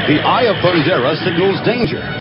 The eye of Bandera signals danger.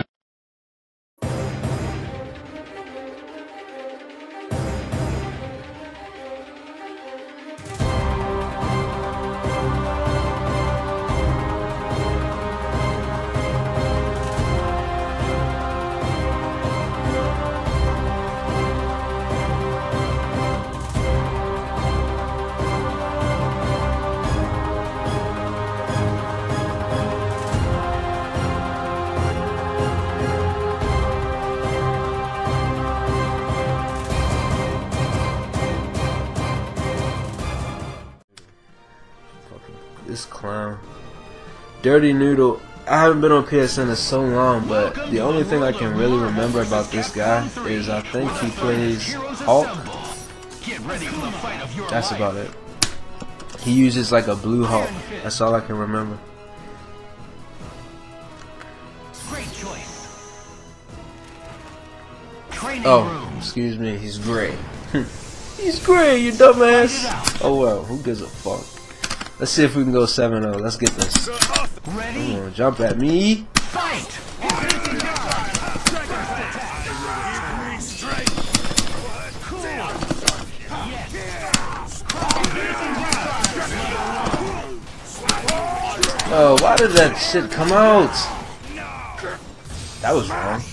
This clown. Dirty Noodle. I haven't been on PSN in so long, but the only thing I can really remember about this guy is I think he plays Hulk. That's about it. He uses like a blue Hulk. That's all I can remember. Oh, excuse me. He's gray. He's gray, you dumbass. Oh well, who gives a fuck? Let's see if we can go 7-0. Let's get this. Come on, jump at me. Fight! Oh, why did that shit come out? That was wrong.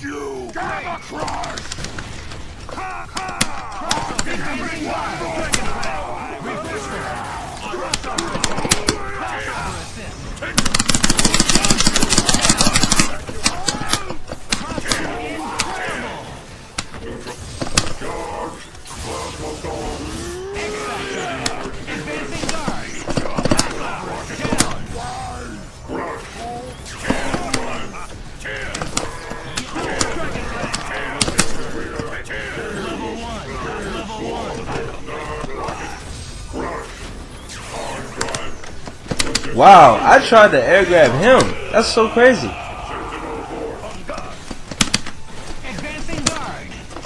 Wow, I tried to air grab him. That's so crazy. Advancing guard.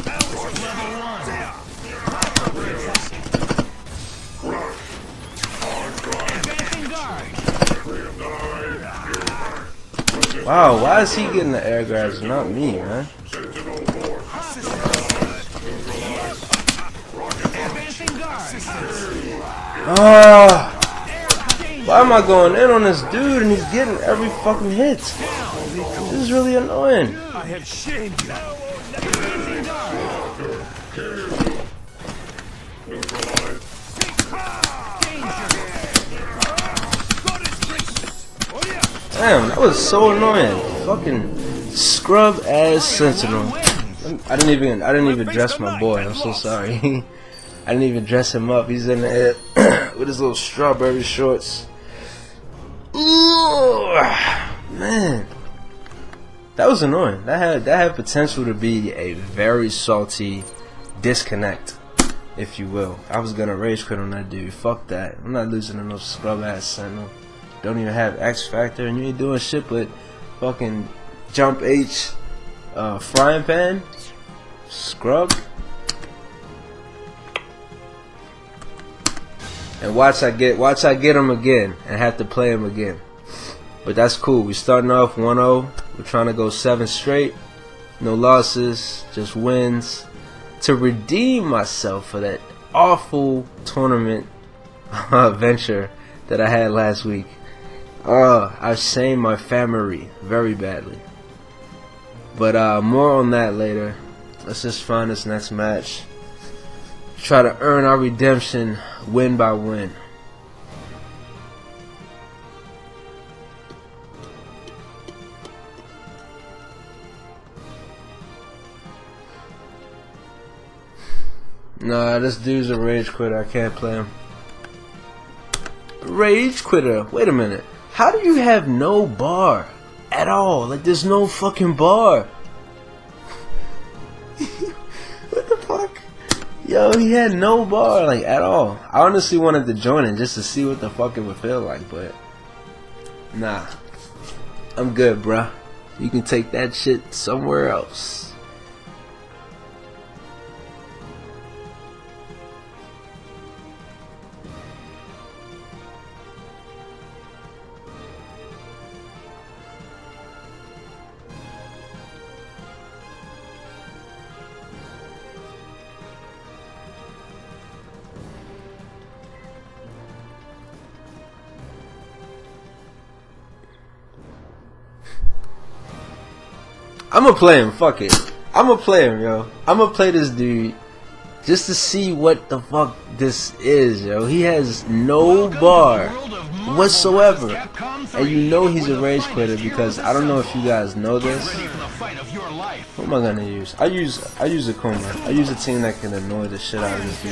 Wow, why is he getting the air grabs, not me, man? Ah. Why am I going in on this dude and he's getting every fucking hit? This is really annoying. I have shamed you. Damn, that was so annoying. Fucking scrub ass sentinel. I didn't even dress my boy. I'm so sorry. I didn't even dress him up. He's in there with his little strawberry shorts. Ooh, man, that was annoying. That had potential to be a very salty disconnect, if you will. I was gonna rage quit on that dude. Fuck that. I'm not losing to no scrub ass sentinel. Don't even have X Factor, and you ain't doing shit but fucking jump H, frying pan, scrub. And watch I get him again and have to play him again. But that's cool. We starting off 1-0. We're trying to go 7 straight. No losses, just wins. To redeem myself for that awful tournament venture that I had last week. I shamed my family very badly. But more on that later. Let's just find this next match. Try to earn our redemption win by win. Nah, this dude's a rage quitter. I can't play him. Rage quitter. Wait a minute. How do you have no bar at all? Like, there's no fucking bar. What the fuck? Yo, he had no bar, like, at all. I honestly wanted to join it just to see what the fuck it would feel like, but nah. I'm good, bruh. You can take that shit somewhere else. I'ma play him. Fuck it. I'ma play him, yo. I'ma play this dude just to see what the fuck this is, yo. He has no bar whatsoever, and you know he's a rage quitter because I don't know if you guys know this. What am I gonna use? I use a Kuma. I use a team that can annoy the shit out of this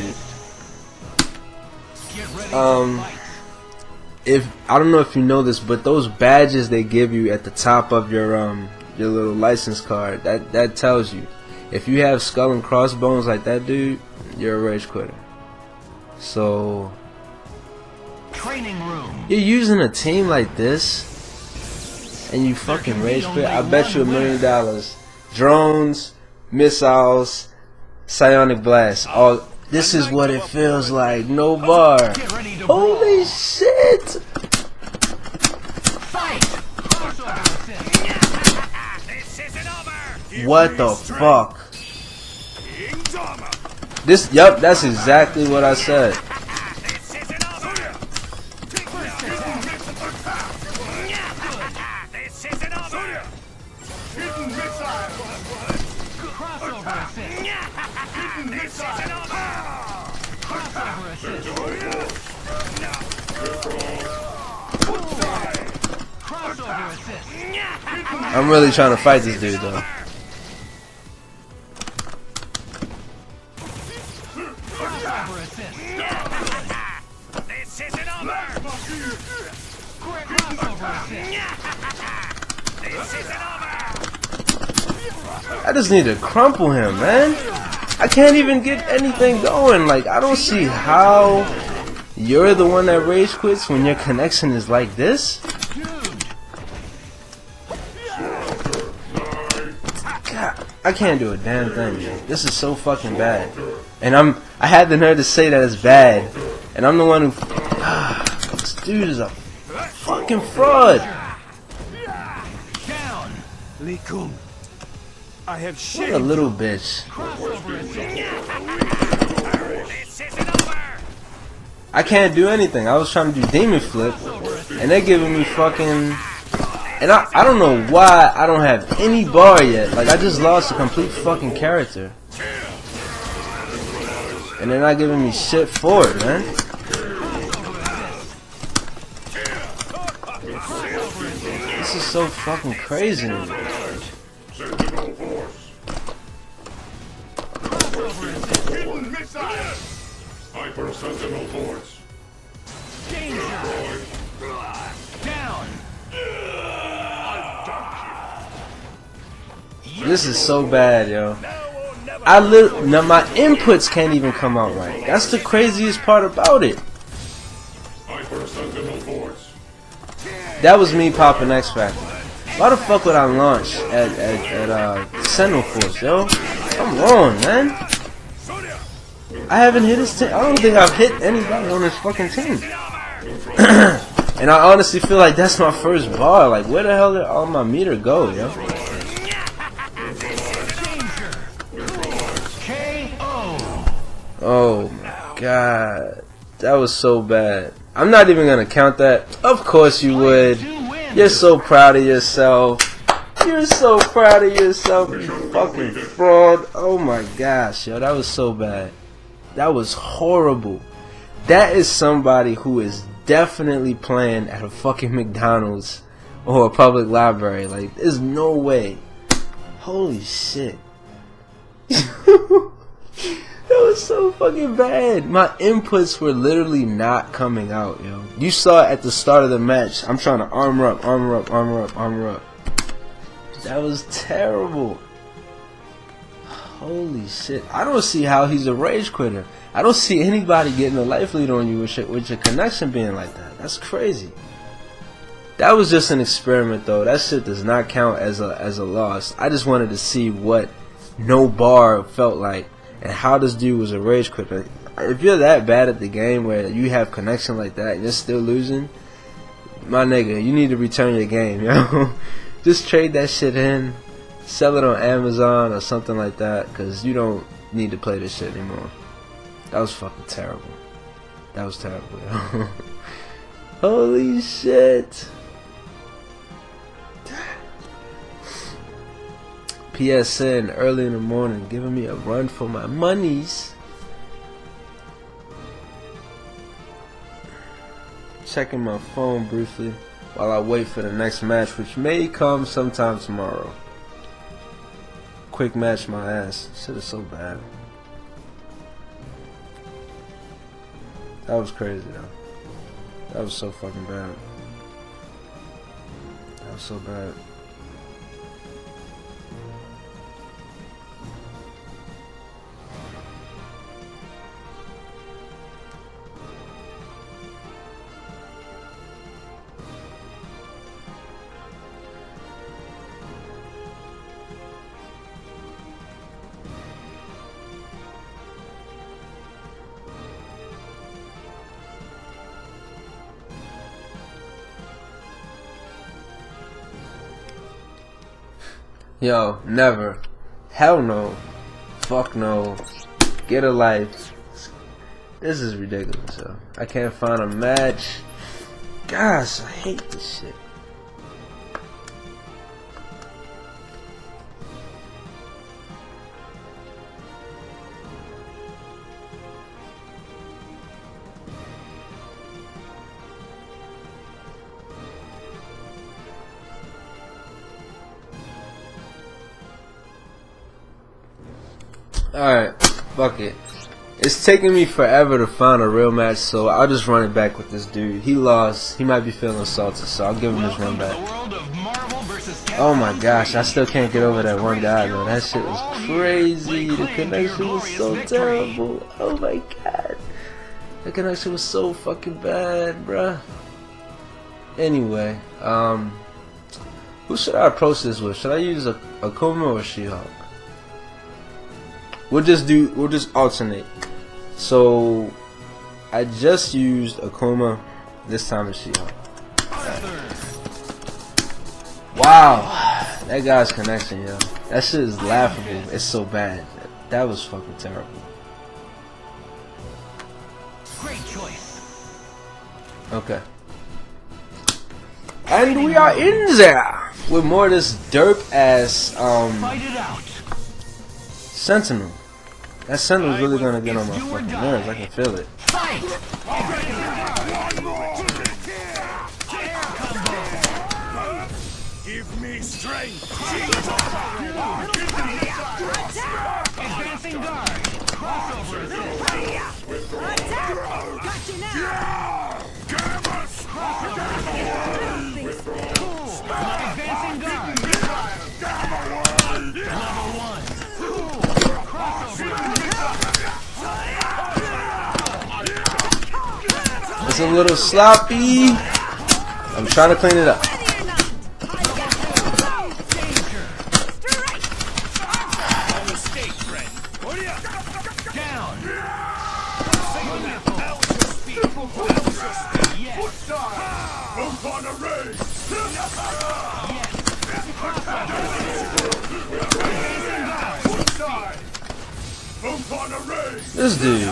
dude. If I don't know if you know this, but those badges they give you at the top of your little license card, that tells you if you have skull and crossbones like that dude, you're a rage quitter. So Training room. you're using a team like this and you fucking rage quit. I bet you $1 million. Drones, missiles, psionic blast. All this is what it feels like. No bar. Holy shit! What the fuck? This, yup, that's exactly what I said. I'm really trying to fight this dude though. I just need to crumple him, man. I can't even get anything going. Like, I don't see how you're the one that rage quits when your connection is like this. God, I can't do a damn thing, man. This is so fucking bad. And I had the nerve to say that it's bad. And I'm the one who... this dude is a fucking fraud. Down. Lee-kun, I have What shamed a little bitch. I can't do anything. I was trying to do demon flip, and they're giving me fucking... And I don't know why I don't have any bar yet. Like, I just lost a complete fucking character. And they're not giving me shit for it, man. This is so fucking crazy. Hyper Sentinel Force. Down. This is so bad, yo. Now my inputs can't even come out right. That's the craziest part about it. Hyper Sentinel Force. That was me popping X Factor. Why the fuck would I launch at Sentinel Force, yo? Come on, man. I haven't hit his team. I don't think I've hit anybody on this fucking team. And I honestly feel like that's my first bar. Like, where the hell did all my meter go, yo? Oh my god. That was so bad. I'm not even gonna count that. Of course you would. You're so proud of yourself. You're so proud of yourself, you fucking fraud. Oh my gosh, yo. That was so bad. That was horrible. That is somebody who is definitely playing at a fucking McDonald's or a public library. Like, there's no way. Holy shit. That was so fucking bad. My inputs were literally not coming out, yo. You saw it at the start of the match. I'm trying to armor up, armor up, armor up, armor up. That was terrible. Holy shit. I don't see how he's a rage quitter. I don't see anybody getting a life lead on you with your connection being like that. That's crazy. That was just an experiment though. That shit does not count as a loss. I just wanted to see what no bar felt like and how this dude was a rage quitter. If you're that bad at the game where you have connection like that and you're still losing, my nigga, you need to return your game, yo. Just trade that shit in, sell it on Amazon or something like that, because you don't need to play this shit anymore. That was fucking terrible. That was terrible, yo. Holy shit. PSN early in the morning, giving me a run for my monies. Checking my phone briefly while I wait for the next match, which may come sometime tomorrow. Quick match my ass. Shit is so bad. That was crazy though. That was so fucking bad. That was so bad. Yo, never. Hell no. Fuck no. Get a life. This is ridiculous, yo. I can't find a match. Gosh, I hate this shit. Alright, fuck it. It's taking me forever to find a real match, so I'll just run it back with this dude. He lost. He might be feeling salty, so I'll give him his run back. Oh my gosh, I still can't get over that one guy, though. That shit was crazy. The connection was so terrible. Oh my god. The connection was so fucking bad, bruh. Anyway, who should I approach this with? Should I use a Akuma or She-Hulk? We'll just alternate. So I just used Akuma. This time it's She-Hulk. Wow, that guy's connection, yo. That shit is laughable. It's so bad. That was fucking terrible. Great choice. Okay. And we are in there with more of this derp ass Fight it out. Sentinel. That Sentinel's really gonna get on my fucking nerves. I can feel it. Fight. Give me strength. Advancing guard. Crossover assist. Gotcha now! Advancing guard. Level 1. It's a little sloppy. I'm trying to clean it up. Down. This dude.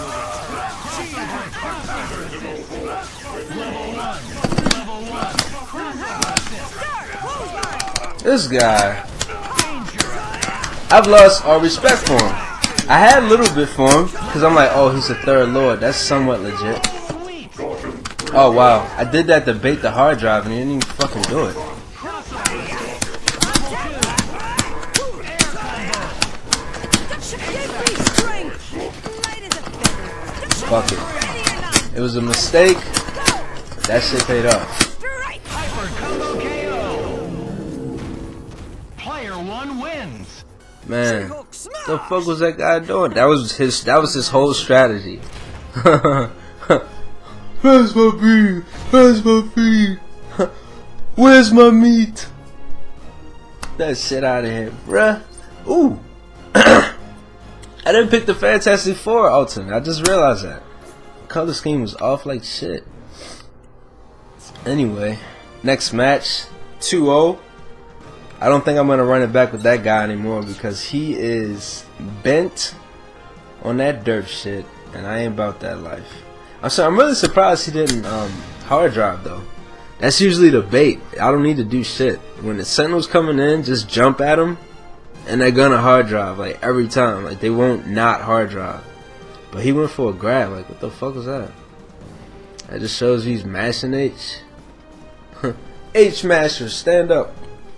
This guy. I've lost all respect for him. I had a little bit for him because I'm like, oh, he's a third lord. That's somewhat legit. Oh wow, I did that to bait the hard drive and he didn't even fucking do it. Fuck it. It was a mistake. But that shit paid off. Player 1 wins. Man, the fuck was that guy doing? That was his whole strategy. Where's my beef? Where's my beef? Where's my meat? That shit out of here, bruh. Ooh. I didn't pick the Fantastic Four alternate. I just realized that. The color scheme was off like shit. Anyway, next match, 2-0. I don't think I'm going to run it back with that guy anymore because he is bent on that dirt shit and I ain't about that life. I'm really surprised he didn't hard drive though. That's usually the bait. I don't need to do shit. When the Sentinel's coming in, just jump at him and they're gonna hard drive like every time. Like they won't not hard drive. But he went for a grab. Like what the fuck was that? That just shows he's mashing H. H masher, stand up.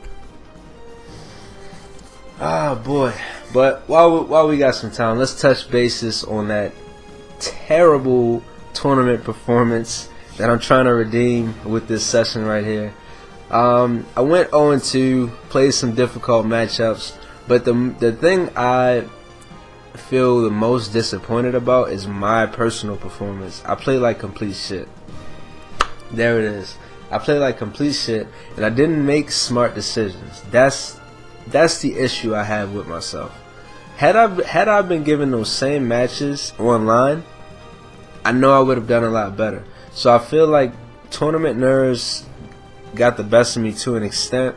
Ah boy. But while we got some time, let's touch bases on that terrible tournament performance that I'm trying to redeem with this session right here. I went 0-2, played some difficult matchups, but the thing I feel the most disappointed about is my personal performance. I played like complete shit. There it is. I played like complete shit, and I didn't make smart decisions. That's the issue I have with myself. Had I been given those same matches online, I know I would have done a lot better. So I feel like tournament nerves got the best of me to an extent,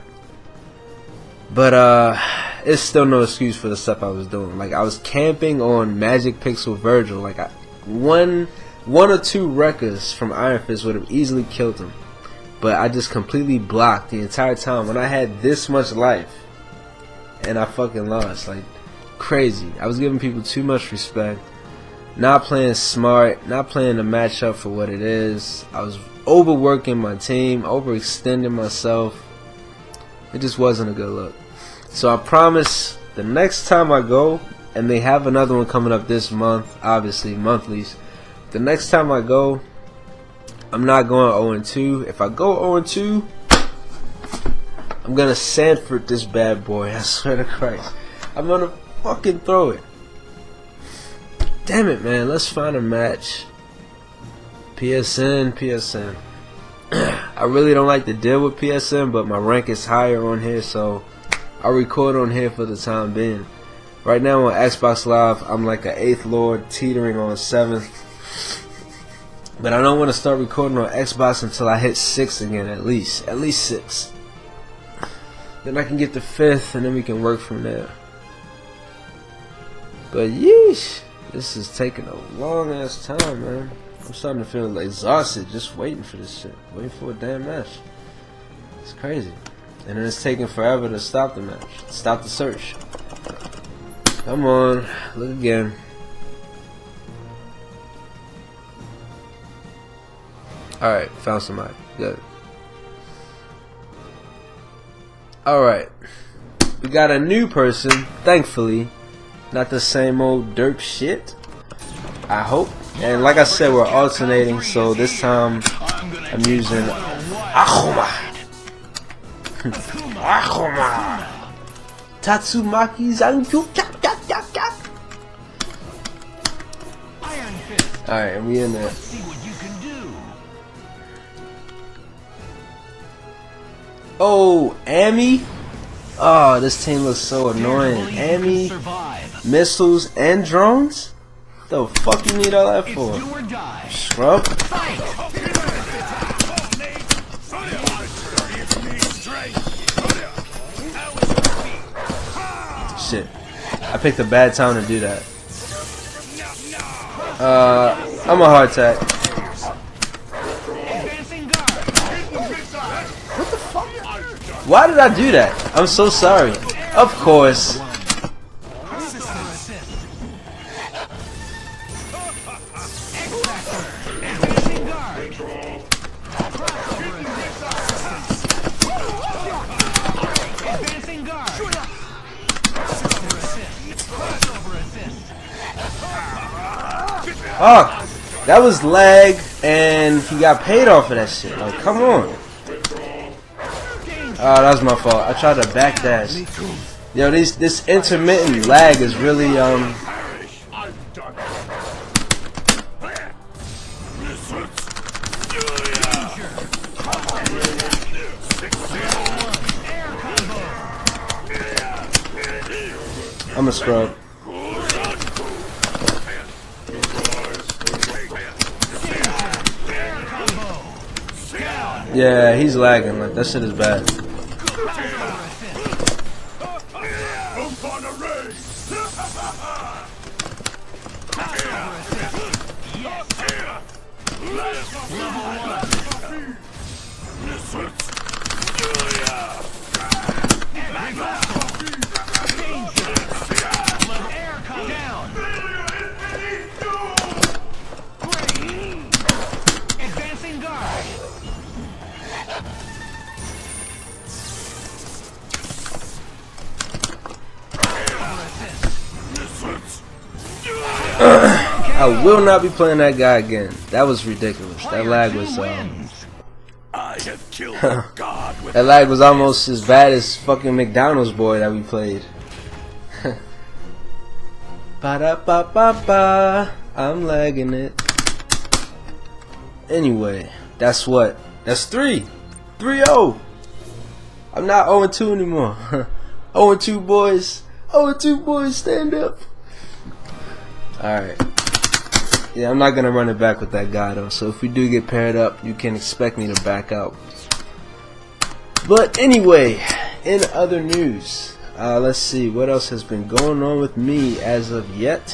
but it's still no excuse for the stuff I was doing. Like I was camping on Magic Pixel Virgil. Like one or two wreckers from Iron Fist would have easily killed him, but I just completely blocked the entire time when I had this much life, and I fucking lost. Like crazy. I was giving people too much respect, not playing smart, not playing the matchup for what it is. I was overworking my team, overextending myself. It just wasn't a good look. So I promise the next time I go, and they have another one coming up this month, obviously monthlies. The next time I go, I'm not going 0-2. If I go 0-2, I'm gonna Sanford this bad boy. I swear to Christ, I'm gonna fucking throw it. Damn it, man. Let's find a match. PSN. I really don't like to deal with PSN, but my rank is higher on here, so I'll record on here for the time being. Right now on Xbox Live, I'm like an 8th Lord, teetering on 7th. But I don't want to start recording on Xbox until I hit 6 again, at least 6. Then I can get to 5th, and then we can work from there. But yeesh, this is taking a long ass time, man. I'm starting to feel exhausted just waiting for this shit. Waiting for a damn match. It's crazy. And then it's taking forever to stop the match. Stop the search. Come on. Look again. Alright, found somebody. Good. Alright. We got a new person, thankfully. Not the same old derp shit, I hope. And like I said, we're alternating, so this time I'm using Ahoma. Ahoma. Tatsumaki Zanju. Alright, and we in there. Oh, Amy. Oh, this team looks so annoying. Amy, missiles, and drones? The fuck you need all that for? Scrub? Shit. I picked a bad time to do that. I'm a hard attack. Why did I do that? I'm so sorry. Of course. Oh, that was lag, and he got paid off of that shit. Like, come on. Oh, that was my fault. I tried to backdash. Yo, this intermittent lag is really I'm a scrub. Yeah, he's lagging. Like that shit is bad. I will not be playing that guy again. That was ridiculous. That lag was I have killed a god with that lag was almost as bad as fucking McDonald's boy that we played. Ba-da-ba-ba-ba. I'm lagging it. Anyway, that's what. That's 3. 3-0. I'm not 0-2 anymore. 0-2 boys. 0-2 boys, stand up. Alright. Yeah, I'm not gonna run it back with that guy though. So if we do get paired up, you can expect me to back out. But anyway, in other news, let's see what else has been going on with me as of yet.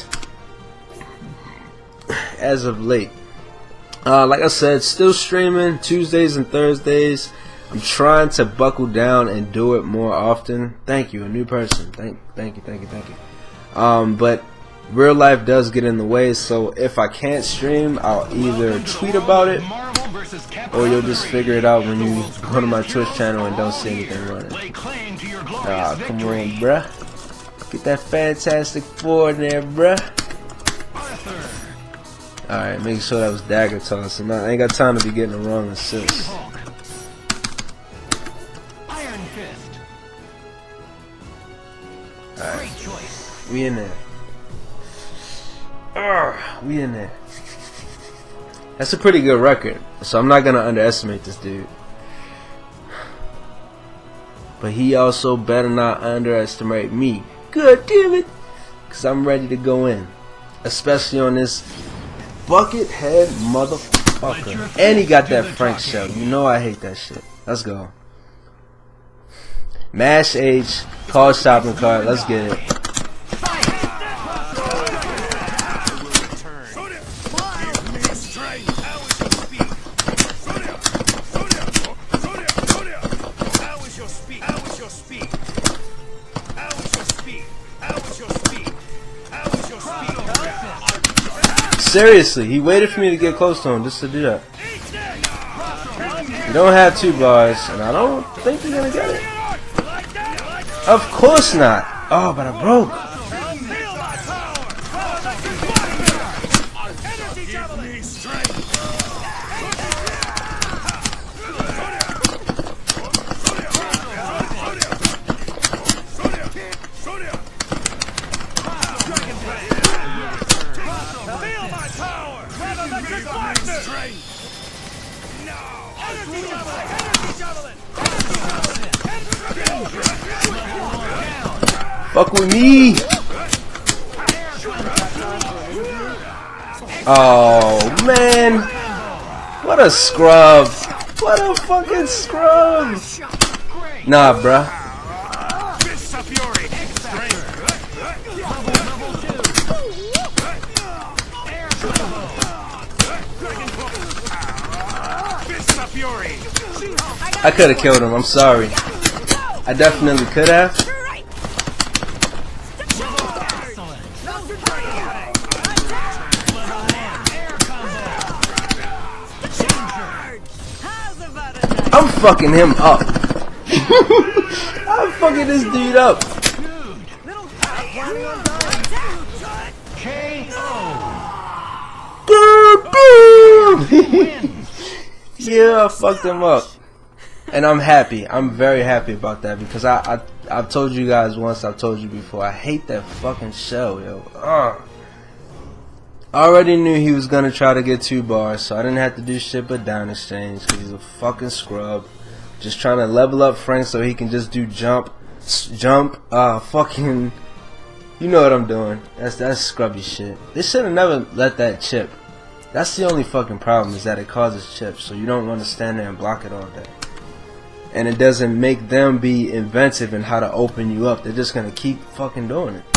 As of late, like I said, still streaming Tuesdays and Thursdays. I'm trying to buckle down and do it more often. Thank you, a new person. Thank you. But real life does get in the way, so if I can't stream, I'll either tweet about it, or you'll just figure it out when you go to my Twitch channel and don't see anything running. Ah, come on, bruh. Get that Fantastic Four in there, bruh. Alright, make sure that was dagger tossing. I ain't got time to be getting the wrong assist. Alright, we in there. We in there. That's a pretty good record, so I'm not gonna underestimate this dude. But he also better not underestimate me. Good damn it, cause I'm ready to go in, especially on this bucket head motherfucker. And he got that Frank shell. You know I hate that shit. Let's go. Mash H, call shopping cart. Let's get it. Seriously, he waited for me to get close to him just to do that. You don't have 2 bars, and I don't think you're gonna get it. Of course not. Oh, but I broke. Fuck with me. Oh man, what a scrub. What a fucking scrub. Nah, bruh. I could have killed him, I'm sorry. I definitely could have. I'm fucking him up. I'm fucking this dude up. Yeah, I fucked him up. And I'm happy. I'm very happy about that because I've told you guys once, I've told you before, I hate that fucking shell, yo. I already knew he was gonna try to get 2 bars, so I didn't have to do shit but down exchange because he's a fucking scrub. Just trying to level up Frank so he can just do jump, fucking, you know what I'm doing. That's scrubby shit. They should have never let that chip. That's the only fucking problem, is that it causes chips, so you don't want to stand there and block it all day. And it doesn't make them be inventive in how to open you up. They're just gonna keep fucking doing it.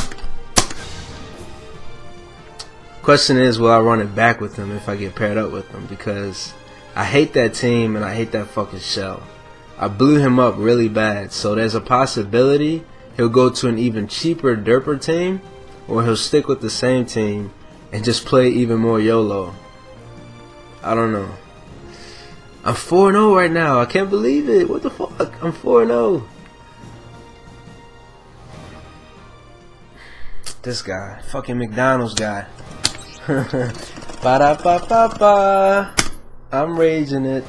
Question is, will I run it back with him if I get paired up with him? Because I hate that team and I hate that fucking shell. I blew him up really bad, so there's a possibility he'll go to an even cheaper derper team, or he'll stick with the same team and just play even more YOLO. I don't know. I'm 4-0 right now. I can't believe it. What the fuck? I'm 4-0. This guy. Fucking McDonald's guy. Ba-da-ba-ba-ba. I'm raging it.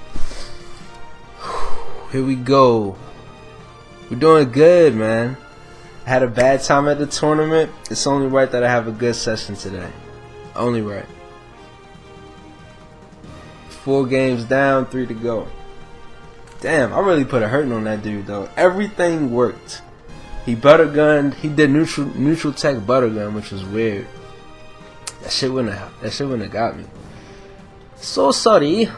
Here we go. We're doing good, man. I had a bad time at the tournament. It's only right that I have a good session today. Only right. 4 games down, 3 to go. Damn, I really put a hurting on that dude though. Everything worked. He buttergunned. He did neutral tech buttergun, which was weird. That shit wouldn't have got me. So sorry.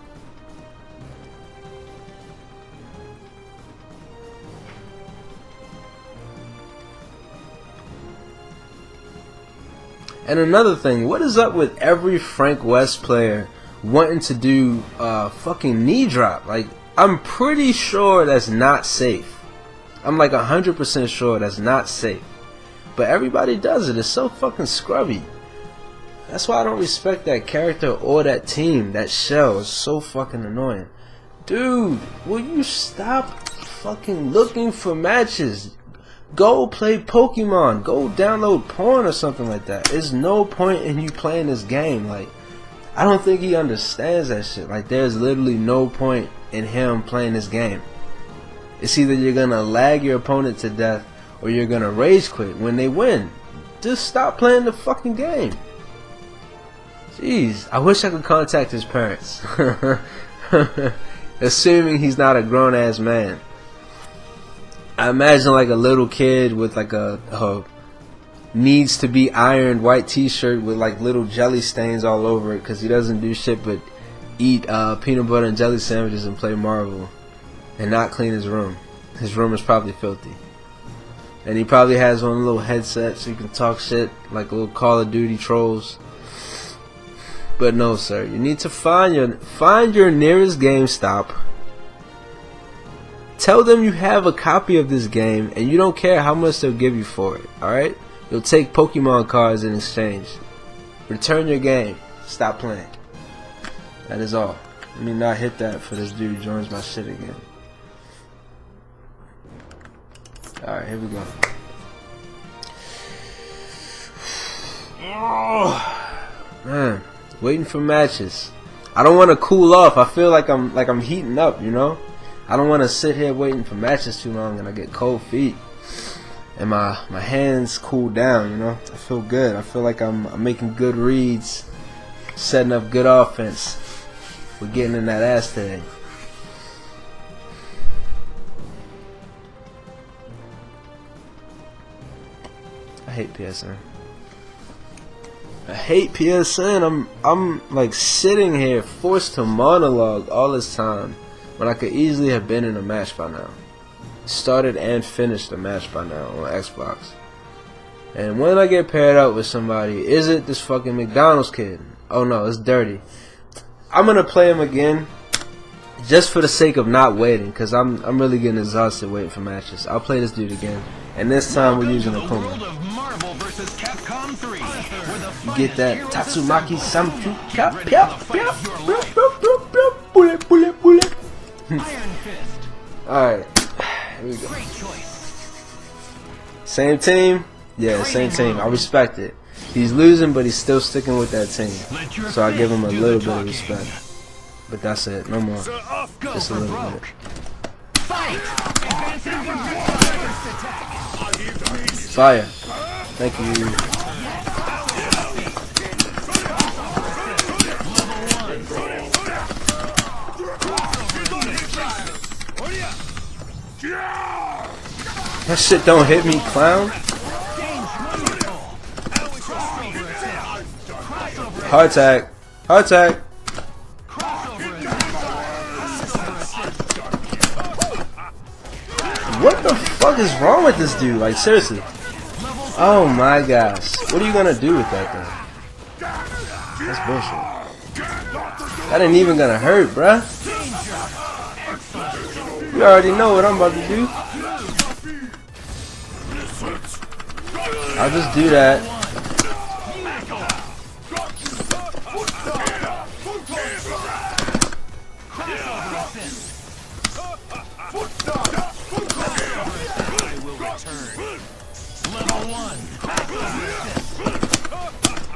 And another thing, what is up with every Frank West player wanting to do fucking knee drop? Like, I'm pretty sure that's not safe. I'm like 100% sure that's not safe. But everybody does it. It's so fucking scrubby. That's why I don't respect that character or that team. That shell is so fucking annoying. Dude, will you stop fucking looking for matches? Go play Pokemon. Go download porn or something like that. There's no point in you playing this game. Like, I don't think he understands that shit. Like, there's literally no point in him playing this game. It's either you're gonna lag your opponent to death or you're gonna rage quit when they win. Just stop playing the fucking game. Jeez, I wish I could contact his parents. Assuming he's not a grown ass man. I imagine like a little kid with like a needs to be ironed white t-shirt with like little jelly stains all over it because he doesn't do shit but eat peanut butter and jelly sandwiches and play Marvel and not clean his room. His room is probably filthy. And he probably has one little headset so you can talk shit like little Call of Duty trolls. But no, sir, you need to find your nearest GameStop. Tell them you have a copy of this game and you don't care how much they'll give you for it, alright? You'll take Pokemon cards in exchange. Return your game. Stop playing. That is all. Let me not hit that for this dude who joins my shit again. Alright, here we go. Oh, man, waiting for matches. I don't want to cool off. I feel like I'm heating up, you know? I don't want to sit here waiting for matches too long and I get cold feet and my hands cool down, you know? I feel good. I feel like I'm making good reads, setting up good offense. We're getting in that ass today. I hate PSN. I hate PSN. I'm like sitting here forced to monologue all this time when I could easily have been in a match by now. Started and finished a match by now on Xbox. And when I get paired up with somebody, is it this fucking McDonald's kid? Oh no, it's Dirty. I'm gonna play him again just for the sake of not waiting, cause I'm really getting exhausted waiting for matches. I'll play this dude again, and this time we're using a Puma. You get that Tatsumaki Samchu Pya Pya Pya Bullet Bullet Bullet. Alright, here we go. Same team? Yeah, same team. I respect it. He's losing, but he's still sticking with that team. So I give him a little bit of respect. But that's it. No more. Just a little bit. Fire. Thank you. That shit don't hit me, clown. Hard tag. Hard tag. What the fuck is wrong with this dude? Like, seriously. Oh my gosh. What are you gonna do with that thing? That's bullshit. That ain't even gonna hurt, bruh. You already know what I'm about to do. I'll just do that.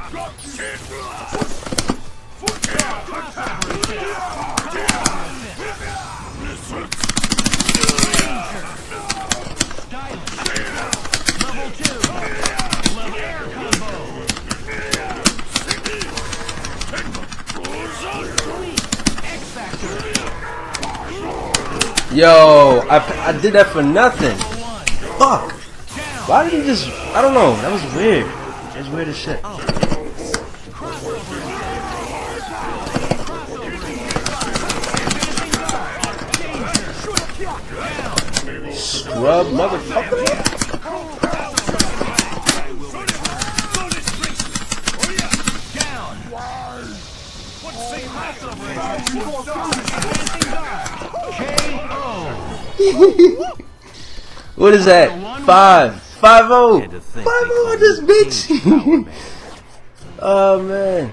Level 2. Level air combo. X Factor. Yo, I did that for nothing. Fuck. Why did he just? I don't know. That was weird. It's weird as shit. Scrub motherfucker. What is that? 5-0. 5-0 on this bitch. Oh man.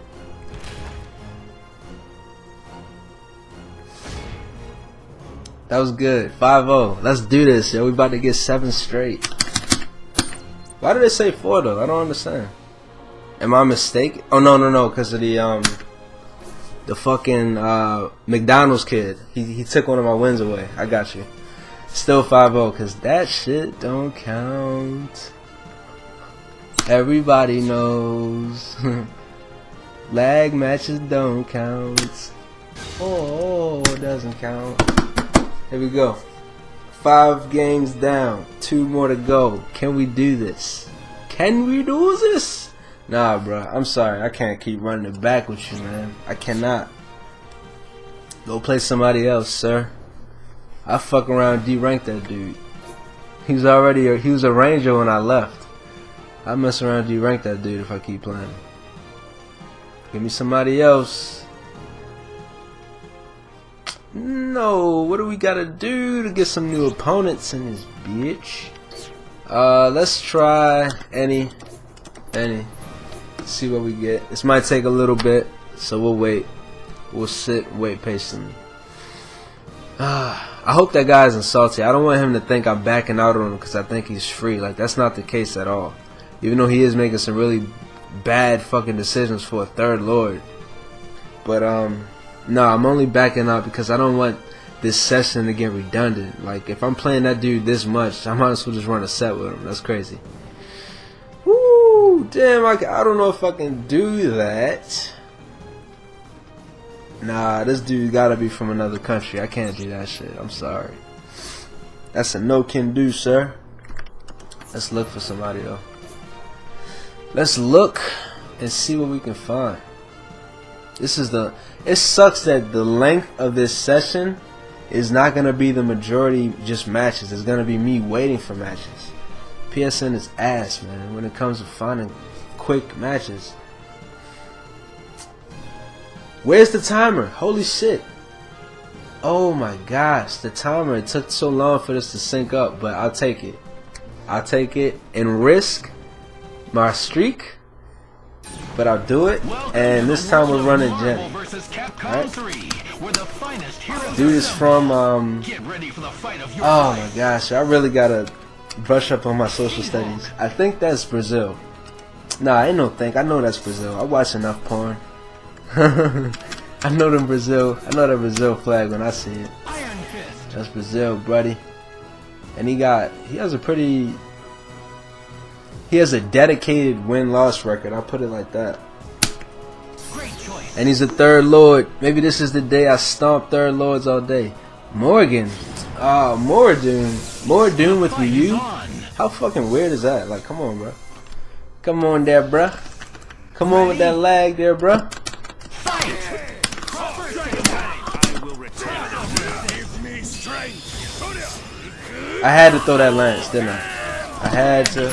That was good. 5-0. Let's do this, yo. We about to get 7 straight. Why did they say 4 though? I don't understand. Am I mistaken? Oh no, because of the fucking McDonald's kid. He took one of my wins away. I got you. Still 5-0 because that shit don't count. Everybody knows. Lag matches don't count. Oh, it doesn't count. Here we go. 5 games down. 2 more to go. Can we do this? Can we do this? Nah, bro. I'm sorry. I can't keep running it back with you, man. I cannot. Go play somebody else, sir. I fuck around D-rank that dude. He was a ranger when I left. I mess around D-rank that dude if I keep playing. Give me somebody else. No, what do we gotta do to get some new opponents in this bitch? Let's try any. See what we get. This might take a little bit, so we'll wait. We'll sit and wait patiently. I hope that guy isn't salty. I don't want him to think I'm backing out on him because I think he's free. Like, that's not the case at all. Even though he is making some really bad fucking decisions for a 3rd Lord. But, no, I'm only backing out because I don't want this session to get redundant. Like, if I'm playing that dude this much, I might as well just run a set with him. That's crazy. Woo! Damn, I don't know if I can do that. Nah, this dude gotta be from another country. I can't do that shit. I'm sorry. That's a no can do, sir. Let's look for somebody though. Let's look and see what we can find. It sucks that the length of this session is not gonna be the majority just matches. It's gonna be me waiting for matches. PSN is ass, man, when it comes to finding quick matches. Where's the timer? Holy shit. Oh my gosh, the timer. It took so long for this to sync up, but I'll take it. I'll take it and risk my streak, but I'll do it. And this time we're running Jenny. Right? Dude is from, oh my gosh, I really gotta brush up on my social studies. I think that's Brazil. Nah, ain't no think. I know that's Brazil. I watch enough porn. I know them Brazil. I know that Brazil flag when I see it. That's Brazil, buddy. And he has a dedicated win-loss record. I'll put it like that. And he's a 3rd Lord. Maybe this is the day I stomp 3rd Lords all day. Morgan. Oh, Mordoon with you. How fucking weird is that? Like, come on, bro. Come on there, bruh. Come on with that lag there, bruh. I had to throw that lance, didn't I? I had to.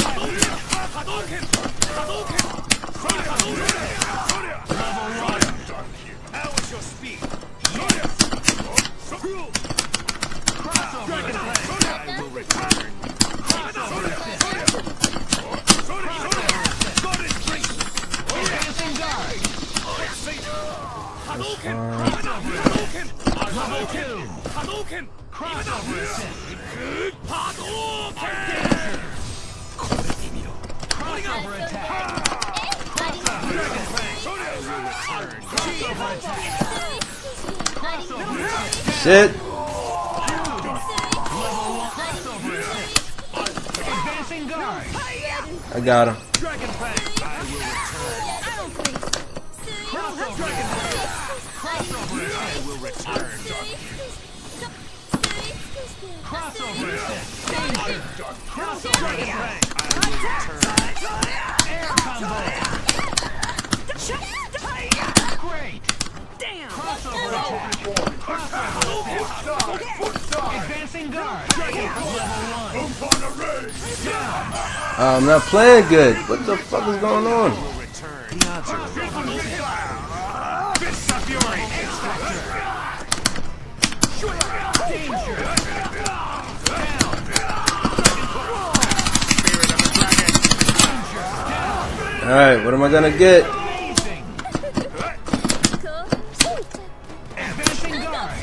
Shit. Advancing guard. I got him. Dragon Fang. Crossover attack. Will return. Crossover attack. Danger. Crossover attack. Air combo. Great. Damn. Crossover attack. Advancing guard. Level 1. I'm not playing good. What the fuck is going on? Fist of Fury. X-Factor. Danger. Alright, what am I gonna get? Amazing. Advancing guard.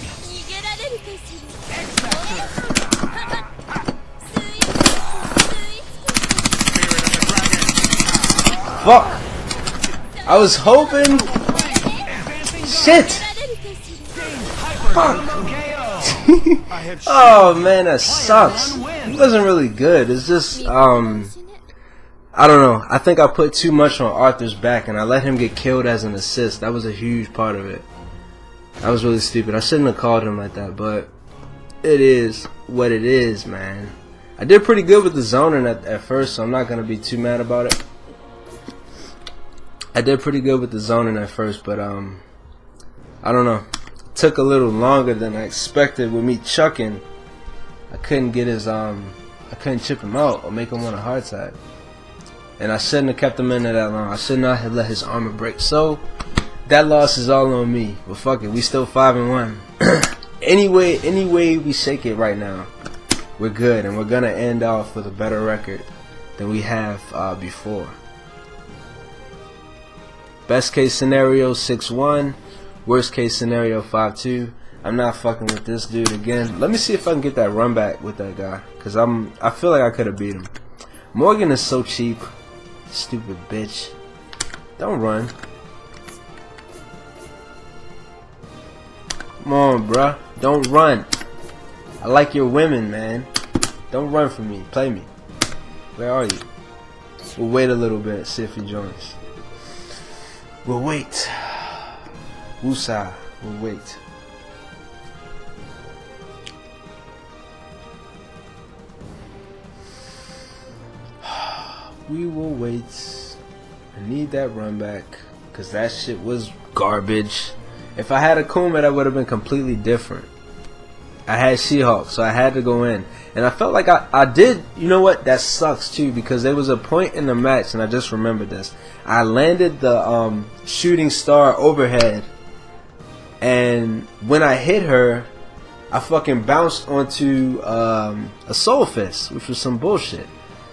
Fuck! I was hoping. Shit! Fuck! Oh man, that sucks. He wasn't really good. It's just I don't know. I think I put too much on Arthur's back and I let him get killed as an assist. That was a huge part of it. That was really stupid. I shouldn't have called him like that, but it is what it is, man. I did pretty good with the zoning at first, so I'm not gonna be too mad about it. I did pretty good with the zoning at first, but I don't know. It took a little longer than I expected with me chucking. I couldn't get his I couldn't chip him out or make him want a heart attack. And I shouldn't have kept him in there that long. I should not have let his armor break. So that loss is all on me. But fuck it, we still 5-1. Anyway we shake it right now, we're good, and we're gonna end off with a better record than we have before. Best case scenario 6-1. Worst case scenario 5-2. I'm not fucking with this dude again. Let me see if I can get that run back with that guy, cause I feel like I could have beat him. Morgan is so cheap. Stupid bitch. Don't run. Come on, bruh. Don't run. I like your women, man. Don't run from me. Play me. Where are you? We'll wait a little bit. See if he joins. We'll wait. Woosah. We'll wait. We will wait. I need that run back, because that shit was garbage. If I had a Kuma, that would have been completely different. I had She-Hulk, so I had to go in. And I felt like I did. You know what? That sucks too, because there was a point in the match, and I just remembered this. I landed the shooting star overhead, and when I hit her, I fucking bounced onto a Soul Fist, which was some bullshit.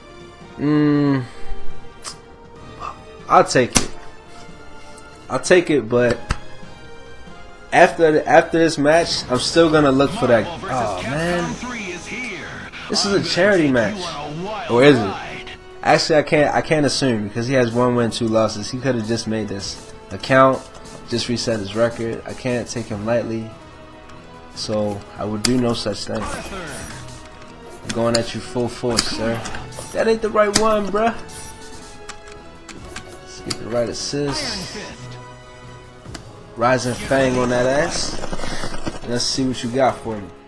I'll take it. I'll take it, but after this match, I'm still gonna look for that. Oh man, this is a charity match, or is it? Actually, I can't assume, because he has 1 win, 2 losses. He could have just made this account, just reset his record. I can't take him lightly, so I would do no such thing. I'm going at you full force, sir. That ain't the right one, bruh. Let's get the right assist. Rising Fang on that ass. Let's see what you got for me.